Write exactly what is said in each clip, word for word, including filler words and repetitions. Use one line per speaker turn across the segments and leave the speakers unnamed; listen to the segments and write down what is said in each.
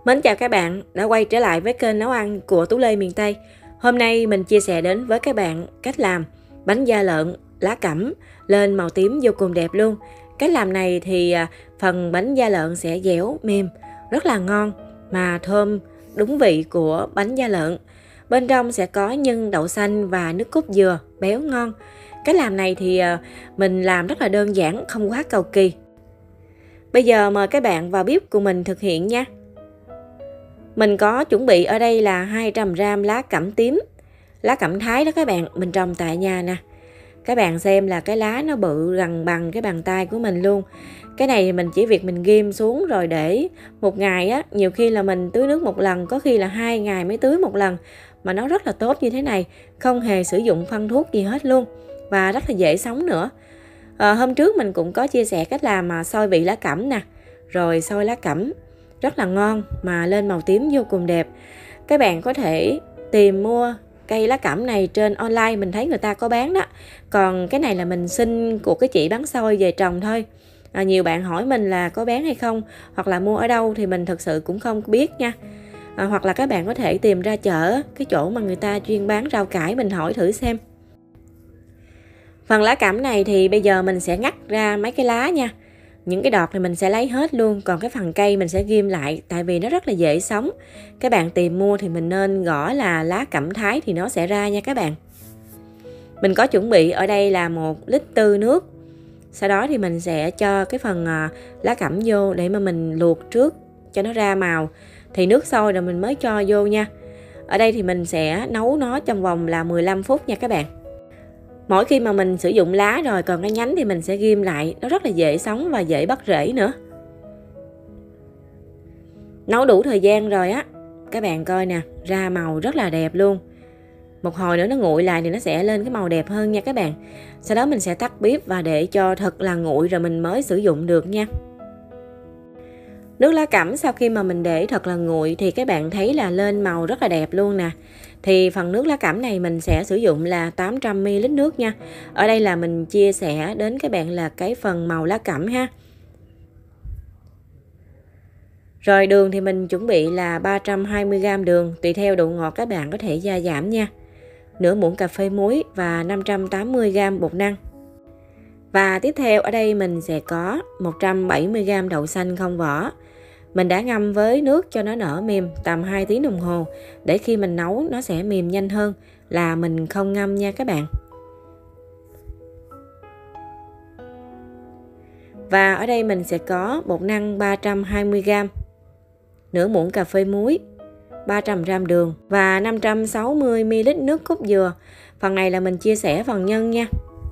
Mến chào các bạn đã quay trở lại với kênh nấu ăn của Tú Lê miền Tây. Hôm nay mình chia sẻ đến với các bạn cách làm bánh da lợn lá cẩm lên màu tím vô cùng đẹp luôn. Cách làm này thì phần bánh da lợn sẽ dẻo mềm, rất là ngon mà thơm đúng vị của bánh da lợn. Bên trong sẽ có nhân đậu xanh và nước cốt dừa béo ngon. Cách làm này thì mình làm rất là đơn giản, không quá cầu kỳ. Bây giờ mời các bạn vào bếp cùng mình thực hiện nha. Mình có chuẩn bị ở đây là hai trăm gam lá cẩm tím. Lá cẩm Thái đó các bạn, mình trồng tại nhà nè. Các bạn xem là cái lá nó bự gần bằng cái bàn tay của mình luôn. Cái này mình chỉ việc mình ghim xuống rồi để một ngày á, nhiều khi là mình tưới nước một lần, có khi là hai ngày mới tưới một lần. Mà nó rất là tốt như thế này, không hề sử dụng phân thuốc gì hết luôn. Và rất là dễ sống nữa. à, Hôm trước mình cũng có chia sẻ cách làm mà xôi vị lá cẩm nè. Rồi xôi lá cẩm rất là ngon mà lên màu tím vô cùng đẹp. Các bạn có thể tìm mua cây lá cẩm này trên online, mình thấy người ta có bán đó. Còn cái này là mình xin của cái chị bán xôi về trồng thôi. à, Nhiều bạn hỏi mình là có bán hay không, hoặc là mua ở đâu thì mình thực sự cũng không biết nha. à, Hoặc là các bạn có thể tìm ra chợ, cái chỗ mà người ta chuyên bán rau cải, mình hỏi thử xem. Phần lá cẩm này thì bây giờ mình sẽ ngắt ra mấy cái lá nha. Những cái đọt thì mình sẽ lấy hết luôn, còn cái phần cây mình sẽ ghim lại, tại vì nó rất là dễ sống. Các bạn tìm mua thì mình nên gõ là lá cẩm Thái thì nó sẽ ra nha các bạn. Mình có chuẩn bị ở đây là một lít tư nước. Sau đó thì mình sẽ cho cái phần lá cẩm vô để mà mình luộc trước cho nó ra màu. Thì nước sôi rồi mình mới cho vô nha. Ở đây thì mình sẽ nấu nó trong vòng là mười lăm phút nha các bạn. Mỗi khi mà mình sử dụng lá rồi còn cái nhánh thì mình sẽ ghim lại, nó rất là dễ sống và dễ bắt rễ nữa. Nấu đủ thời gian rồi á, các bạn coi nè, ra màu rất là đẹp luôn. Một hồi nữa nó nguội lại thì nó sẽ lên cái màu đẹp hơn nha các bạn. Sau đó mình sẽ tắt bếp và để cho thật là nguội rồi mình mới sử dụng được nha. Nước lá cẩm sau khi mà mình để thật là nguội thì các bạn thấy là lên màu rất là đẹp luôn nè. Thì phần nước lá cẩm này mình sẽ sử dụng là tám trăm mi li lít nước nha. Ở đây là mình chia sẻ đến các bạn là cái phần màu lá cẩm ha. Rồi đường thì mình chuẩn bị là ba trăm hai mươi gam đường, tùy theo độ ngọt các bạn có thể gia giảm nha. Nửa muỗng cà phê muối và năm trăm tám mươi gam bột năng. Và tiếp theo ở đây mình sẽ có một trăm bảy mươi gam đậu xanh không vỏ. Mình đã ngâm với nước cho nó nở mềm tầm hai tiếng đồng hồ, để khi mình nấu nó sẽ mềm nhanh hơn là mình không ngâm nha các bạn. Và ở đây mình sẽ có bột năng ba trăm hai mươi gam, nửa muỗng cà phê muối, ba trăm gam đường và năm trăm sáu mươi mi li lít nước cốt dừa. Phần này là mình chia sẻ phần nhân nha.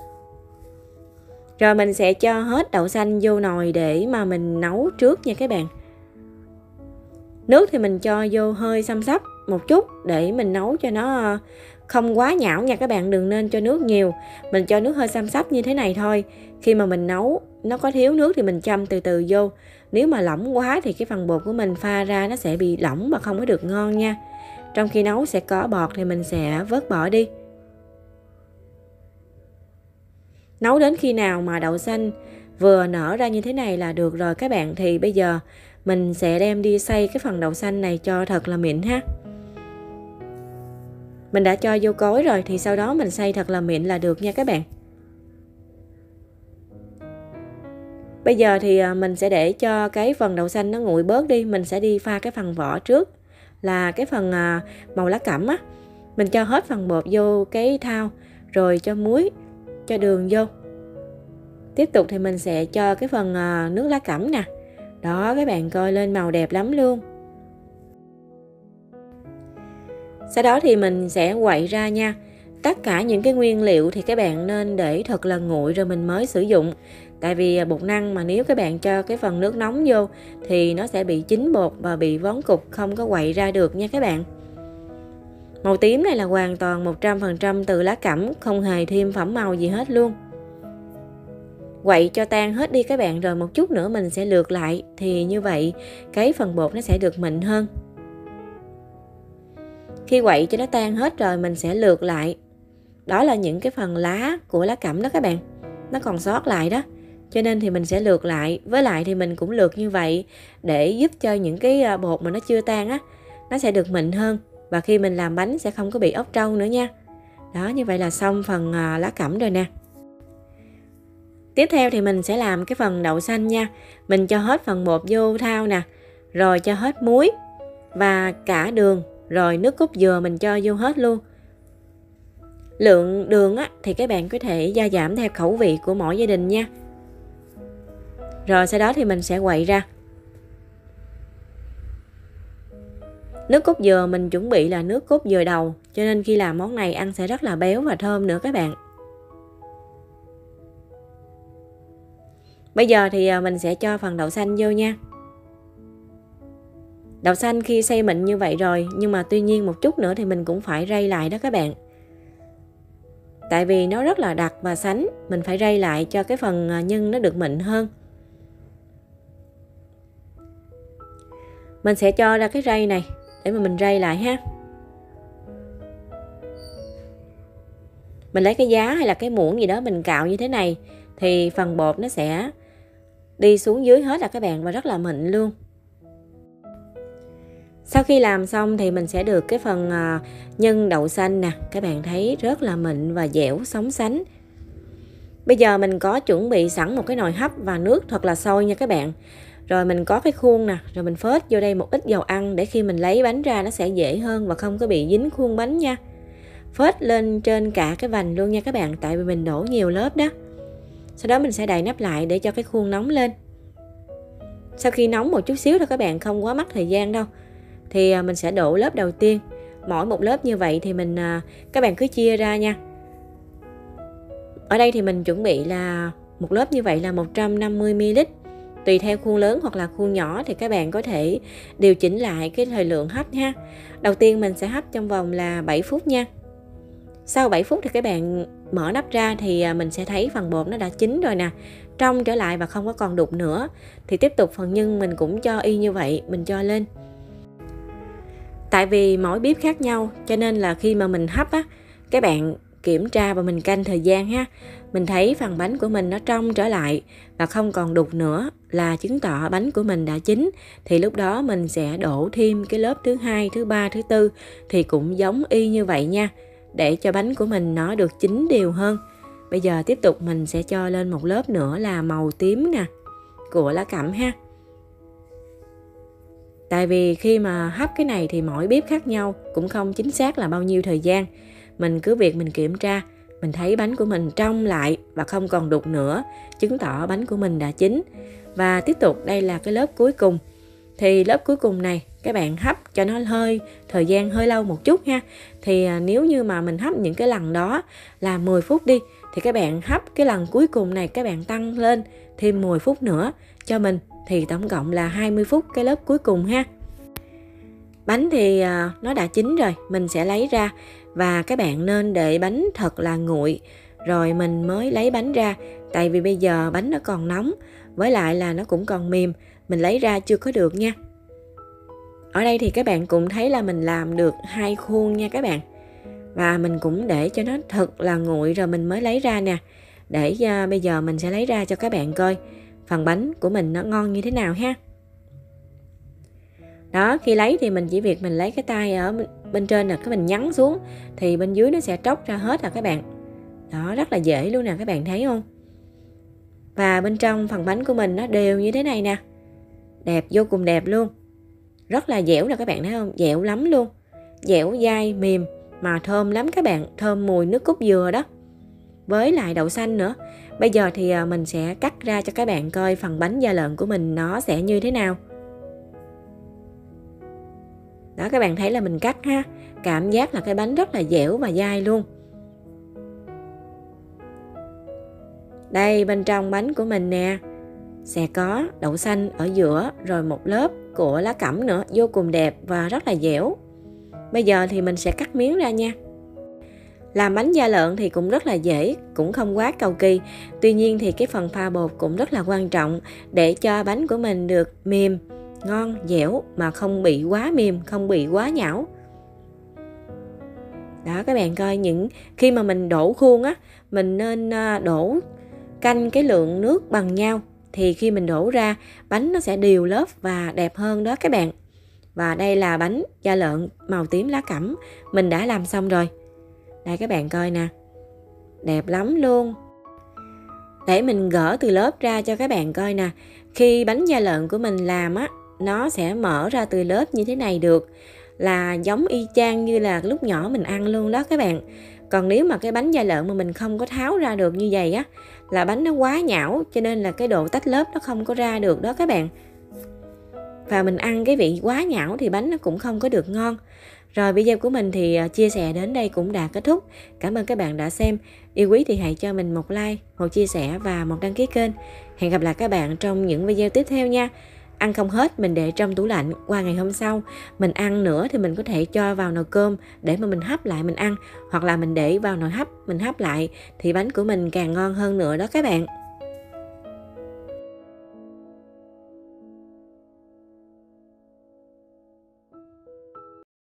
Rồi mình sẽ cho hết đậu xanh vô nồi để mà mình nấu trước nha các bạn. Nước thì mình cho vô hơi xăm xắp một chút để mình nấu cho nó không quá nhão nha các bạn, đừng nên cho nước nhiều. Mình cho nước hơi xăm xắp như thế này thôi. Khi mà mình nấu nó có thiếu nước thì mình châm từ từ vô. Nếu mà lỏng quá thì cái phần bột của mình pha ra nó sẽ bị lỏng và không có được ngon nha. Trong khi nấu sẽ có bọt thì mình sẽ vớt bỏ đi. Nấu đến khi nào mà đậu xanh vừa nở ra như thế này là được rồi các bạn. Thì bây giờ mình sẽ đem đi xay cái phần đậu xanh này cho thật là mịn ha. Mình đã cho vô cối rồi thì sau đó mình xay thật là mịn là được nha các bạn. Bây giờ thì mình sẽ để cho cái phần đậu xanh nó nguội bớt đi. Mình sẽ đi pha cái phần vỏ trước, là cái phần màu lá cẩm á. Mình cho hết phần bột vô cái thau, rồi cho muối, cho đường vô. Tiếp tục thì mình sẽ cho cái phần nước lá cẩm nè. Đó, các bạn coi lên màu đẹp lắm luôn. Sau đó thì mình sẽ quậy ra nha. Tất cả những cái nguyên liệu thì các bạn nên để thật là nguội rồi mình mới sử dụng. Tại vì bột năng mà nếu các bạn cho cái phần nước nóng vô thì nó sẽ bị chín bột và bị vón cục, không có quậy ra được nha các bạn. Màu tím này là hoàn toàn một trăm phần trăm từ lá cẩm, không hề thêm phẩm màu gì hết luôn. Quậy cho tan hết đi các bạn, rồi một chút nữa mình sẽ lượt lại. Thì như vậy cái phần bột nó sẽ được mịn hơn. Khi quậy cho nó tan hết rồi mình sẽ lượt lại. Đó là những cái phần lá của lá cẩm đó các bạn, nó còn sót lại đó. cho nên thì mình sẽ lượt lại. Với lại thì mình cũng lượt như vậy để giúp cho những cái bột mà nó chưa tan á, nó sẽ được mịn hơn. Và khi mình làm bánh sẽ không có bị ốc trâu nữa nha. Đó, như vậy là xong phần lá cẩm rồi nè. Tiếp theo thì mình sẽ làm cái phần đậu xanh nha. Mình cho hết phần bột vô thau nè, rồi cho hết muối và cả đường, rồi nước cốt dừa mình cho vô hết luôn. Lượng đường á, thì các bạn có thể gia giảm theo khẩu vị của mỗi gia đình nha. Rồi sau đó thì mình sẽ quậy ra. Nước cốt dừa mình chuẩn bị là nước cốt dừa đầu, cho nên khi làm món này ăn sẽ rất là béo và thơm nữa các bạn. Bây giờ thì mình sẽ cho phần đậu xanh vô nha. Đậu xanh khi xay mịn như vậy rồi, nhưng mà tuy nhiên một chút nữa thì mình cũng phải rây lại đó các bạn. Tại vì nó rất là đặc và sánh, mình phải rây lại cho cái phần nhân nó được mịn hơn. Mình sẽ cho ra cái rây này để mà mình rây lại ha. Mình lấy cái giá hay là cái muỗng gì đó mình cạo như thế này thì phần bột nó sẽ đi xuống dưới hết là các bạn, và rất là mịn luôn. Sau khi làm xong thì mình sẽ được cái phần nhân đậu xanh nè, các bạn thấy rất là mịn và dẻo sóng sánh. Bây giờ mình có chuẩn bị sẵn một cái nồi hấp và nước thật là sôi nha các bạn. Rồi mình có cái khuôn nè, rồi mình phết vô đây một ít dầu ăn để khi mình lấy bánh ra nó sẽ dễ hơn và không có bị dính khuôn bánh nha. Phết lên trên cả cái vành luôn nha các bạn, tại vì mình đổ nhiều lớp đó. Sau đó mình sẽ đậy nắp lại để cho cái khuôn nóng lên. Sau khi nóng một chút xíu thôi các bạn, không quá mất thời gian đâu, thì mình sẽ đổ lớp đầu tiên. Mỗi một lớp như vậy thì mình các bạn cứ chia ra nha. Ở đây thì mình chuẩn bị là một lớp như vậy là một trăm năm mươi mi li lít. Tùy theo khuôn lớn hoặc là khuôn nhỏ thì các bạn có thể điều chỉnh lại cái thời lượng hấp ha. Đầu tiên mình sẽ hấp trong vòng là bảy phút nha. Sau bảy phút thì các bạn mở nắp ra thì mình sẽ thấy phần bột nó đã chín rồi nè, trong trở lại và không có còn đục nữa. Thì tiếp tục phần nhân mình cũng cho y như vậy, mình cho lên. Tại vì mỗi bếp khác nhau cho nên là khi mà mình hấp á, các bạn kiểm tra và mình canh thời gian ha. Mình thấy phần bánh của mình nó trong trở lại và không còn đục nữa là chứng tỏ bánh của mình đã chín. Thì lúc đó mình sẽ đổ thêm cái lớp thứ hai, thứ ba, thứ tư thì cũng giống y như vậy nha, để cho bánh của mình nó được chín đều hơn. Bây giờ tiếp tục mình sẽ cho lên một lớp nữa là màu tím nè của lá cẩm ha. Tại vì khi mà hấp cái này thì mỗi bếp khác nhau, cũng không chính xác là bao nhiêu thời gian. Mình cứ việc mình kiểm tra, mình thấy bánh của mình trong lại và không còn đục nữa, chứng tỏ bánh của mình đã chín. Và tiếp tục đây là cái lớp cuối cùng. Thì lớp cuối cùng này các bạn hấp cho nó hơi thời gian hơi lâu một chút ha. Thì nếu như mà mình hấp những cái lần đó là mười phút đi, thì các bạn hấp cái lần cuối cùng này các bạn tăng lên thêm mười phút nữa cho mình, thì tổng cộng là hai mươi phút cái lớp cuối cùng ha. Bánh thì nó đã chín rồi, mình sẽ lấy ra và các bạn nên để bánh thật là nguội rồi mình mới lấy bánh ra. Tại vì bây giờ bánh nó còn nóng, với lại là nó cũng còn mềm, mình lấy ra chưa có được nha. Ở đây thì các bạn cũng thấy là mình làm được hai khuôn nha các bạn. Và mình cũng để cho nó thật là nguội rồi mình mới lấy ra nè. Để uh, bây giờ mình sẽ lấy ra cho các bạn coi phần bánh của mình nó ngon như thế nào ha. Đó, khi lấy thì mình chỉ việc mình lấy cái tay ở bên trên là cái mình nhấn xuống thì bên dưới nó sẽ tróc ra hết rồi các bạn. Đó, rất là dễ luôn nè, các bạn thấy không? Và bên trong phần bánh của mình nó đều như thế này nè. Đẹp, vô cùng đẹp luôn. Rất là dẻo nè các bạn thấy không? Dẻo lắm luôn. Dẻo, dai, mềm mà thơm lắm các bạn, thơm mùi nước cốt dừa đó. Với lại đậu xanh nữa. Bây giờ thì mình sẽ cắt ra cho các bạn coi phần bánh da lợn của mình nó sẽ như thế nào. Đó, các bạn thấy là mình cắt ha. Cảm giác là cái bánh rất là dẻo và dai luôn. Đây, bên trong bánh của mình nè sẽ có đậu xanh ở giữa, rồi một lớp của lá cẩm nữa, vô cùng đẹp và rất là dẻo. Bây giờ thì mình sẽ cắt miếng ra nha. Làm bánh da lợn thì cũng rất là dễ, cũng không quá cầu kỳ. Tuy nhiên thì cái phần pha bột cũng rất là quan trọng để cho bánh của mình được mềm, ngon, dẻo mà không bị quá mềm, không bị quá nhão. Đó, các bạn coi những khi mà mình đổ khuôn á, mình nên đổ canh cái lượng nước bằng nhau thì khi mình đổ ra bánh nó sẽ đều lớp và đẹp hơn đó các bạn. Và đây là bánh da lợn màu tím lá cẩm mình đã làm xong rồi. Đây các bạn coi nè, đẹp lắm luôn. Để mình gỡ từ lớp ra cho các bạn coi nè. Khi bánh da lợn của mình làm á, nó sẽ mở ra từ lớp như thế này được, là giống y chang như là lúc nhỏ mình ăn luôn đó các bạn. Còn nếu mà cái bánh da lợn mà mình không có tháo ra được như vậy á, là bánh nó quá nhão, cho nên là cái độ tách lớp nó không có ra được đó các bạn. Và mình ăn cái vị quá nhão thì bánh nó cũng không có được ngon. Rồi video của mình thì chia sẻ đến đây cũng đã kết thúc. Cảm ơn các bạn đã xem. Yêu quý thì hãy cho mình một like, một chia sẻ và một đăng ký kênh. Hẹn gặp lại các bạn trong những video tiếp theo nha. Ăn không hết mình để trong tủ lạnh, qua ngày hôm sau mình ăn nữa thì mình có thể cho vào nồi cơm để mà mình hấp lại mình ăn, hoặc là mình để vào nồi hấp mình hấp lại thì bánh của mình càng ngon hơn nữa đó các bạn.